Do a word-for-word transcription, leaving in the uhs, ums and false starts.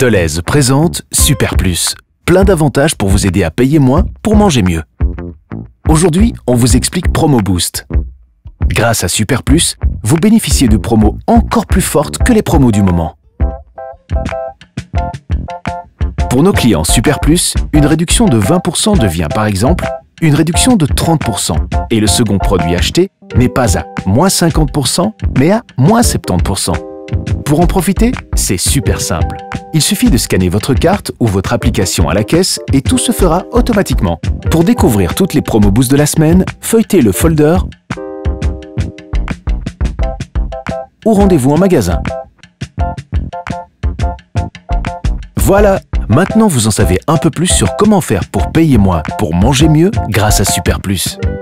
Delhaize présente Super Plus. Plein d'avantages pour vous aider à payer moins pour manger mieux. Aujourd'hui, on vous explique Promo Boost. Grâce à Super Plus, vous bénéficiez de promos encore plus fortes que les promos du moment. Pour nos clients Super Plus, une réduction de vingt pour cent devient par exemple une réduction de trente pour cent et le second produit acheté n'est pas à moins cinquante pour cent mais à moins soixante-dix pour cent. Pour en profiter, c'est super simple. Il suffit de scanner votre carte ou votre application à la caisse et tout se fera automatiquement. Pour découvrir toutes les promos Boost de la semaine, feuilletez le folder ou rendez-vous en magasin. Voilà, maintenant vous en savez un peu plus sur comment faire pour payer moins, pour manger mieux grâce à Super Plus.